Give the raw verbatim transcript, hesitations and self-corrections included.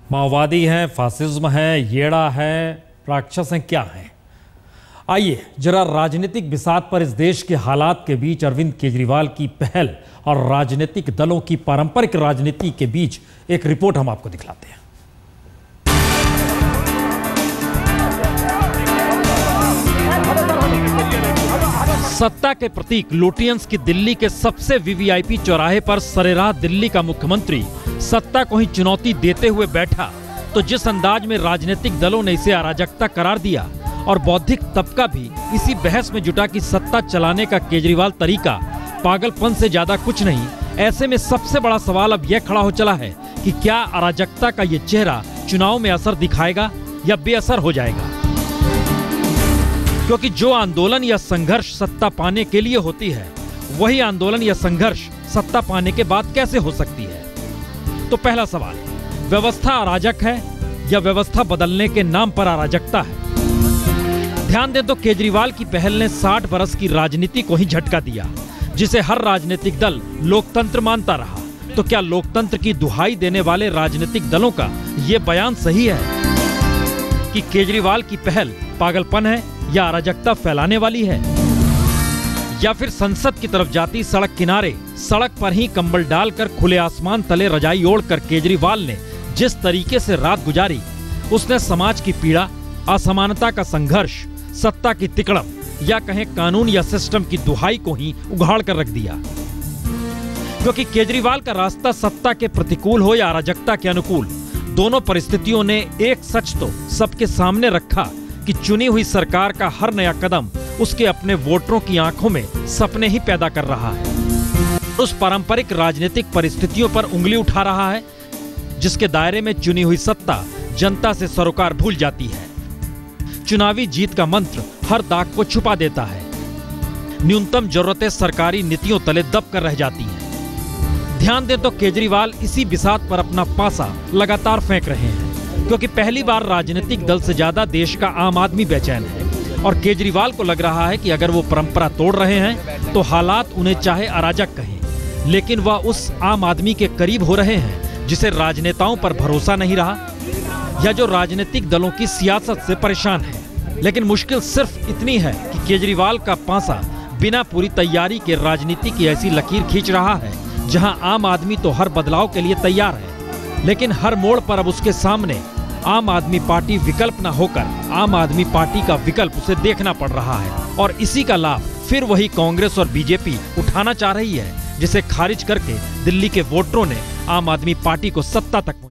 माओवादी हैं, फासिज्म है, येड़ा है, राक्षस हैं, क्या हैं? आइए जरा राजनीतिक बिसात पर इस देश के हालात के बीच अरविंद केजरीवाल की पहल और राजनीतिक दलों की पारंपरिक राजनीति के बीच एक रिपोर्ट हम आपको दिखलाते हैं। सत्ता के प्रतीक लुटियंस की दिल्ली के सबसे वीवीआईपी चौराहे पर सरेराह दिल्ली का मुख्यमंत्री सत्ता को ही चुनौती देते हुए बैठा तो जिस अंदाज में राजनीतिक दलों ने इसे अराजकता करार दिया और बौद्धिक तबका भी इसी बहस में जुटा कि सत्ता चलाने का केजरीवाल तरीका पागलपन से ज्यादा कुछ नहीं। ऐसे में सबसे बड़ा सवाल अब यह खड़ा हो चला है कि क्या अराजकता का ये चेहरा चुनाव में असर दिखाएगा या बेअसर हो जाएगा, क्योंकि जो आंदोलन या संघर्ष सत्ता पाने के लिए होती है वही आंदोलन या संघर्ष सत्ता पाने के बाद कैसे हो सकती है। तो पहला सवाल, व्यवस्था अराजक है या व्यवस्था बदलने के नाम पर अराजकता है? ध्यान दें तो केजरीवाल की पहल ने साठ बरस की राजनीति को ही झटका दिया, जिसे हर राजनीतिक दल लोकतंत्र मानता रहा। तो क्या लोकतंत्र की दुहाई देने वाले राजनीतिक दलों का ये बयान सही है कि केजरीवाल की पहल पागलपन है या अराजकता फैलाने वाली है? या फिर संसद की तरफ जाती सड़क किनारे सड़क पर ही कंबल डालकर खुले आसमान तले रजाई ओढ़कर केजरीवाल ने जिस तरीके से रात गुजारी, उसने समाज की पीड़ा, असमानता का संघर्ष, सत्ता की तिकड़म या कहें कानून या सिस्टम की दुहाई को ही उघाड़ कर रख दिया। क्योंकि केजरीवाल का रास्ता सत्ता के प्रतिकूल हो या अराजकता के अनुकूल, दोनों परिस्थितियों ने एक सच तो सबके सामने रखा कि चुनी हुई सरकार का हर नया कदम उसके अपने वोटरों की आंखों में सपने ही पैदा कर रहा है, उस पारंपरिक राजनीतिक परिस्थितियों पर उंगली उठा रहा है जिसके दायरे में चुनी हुई सत्ता जनता से सरोकार भूल जाती है। चुनावी जीत का मंत्र हर दाग को छुपा देता है, न्यूनतम जरूरतें सरकारी नीतियों तले दब कर रह जाती हैं। ध्यान दें तो केजरीवाल इसी बिसात पर अपना पासा लगातार फेंक रहे हैं, क्योंकि पहली बार राजनीतिक दल से ज्यादा देश का आम आदमी बेचैन है और केजरीवाल को लग रहा है कि अगर वो परंपरा तोड़ रहे हैं तो हालात उन्हें चाहे अराजक कहें, लेकिन वह उस आम आदमी के करीब हो रहे हैं जिसे राजनेताओं पर भरोसा नहीं रहा या जो राजनीतिक दलों की सियासत से परेशान है। लेकिन मुश्किल सिर्फ इतनी है कि केजरीवाल का पासा बिना पूरी तैयारी के राजनीति की ऐसी लकीर खींच रहा है जहां आम आदमी तो हर बदलाव के लिए तैयार है, लेकिन हर मोड़ पर अब उसके सामने आम आदमी पार्टी विकल्प न होकर आम आदमी पार्टी का विकल्प उसे देखना पड़ रहा है। और इसी का लाभ फिर वही कांग्रेस और बीजेपी उठाना चाह रही है, जिसे खारिज करके दिल्ली के वोटरों ने आम आदमी पार्टी को सत्ता तक